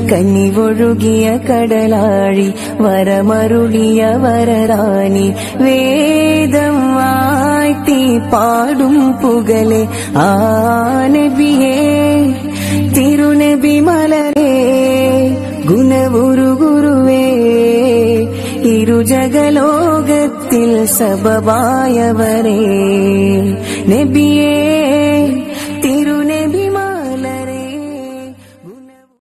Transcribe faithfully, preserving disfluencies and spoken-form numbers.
കന്നിവൊഴുകിയ കടലാഴി വരമരുളിയ വരറാണി വേദം വാഴ്ത്തി പാടും പുകലെ ആ നബിയേ തിരുനബി മലരേ ഗുണവുരു ഗുരുവേ ഇരുജഗലോകത്തിൽ സബബായവരേ നബിയേ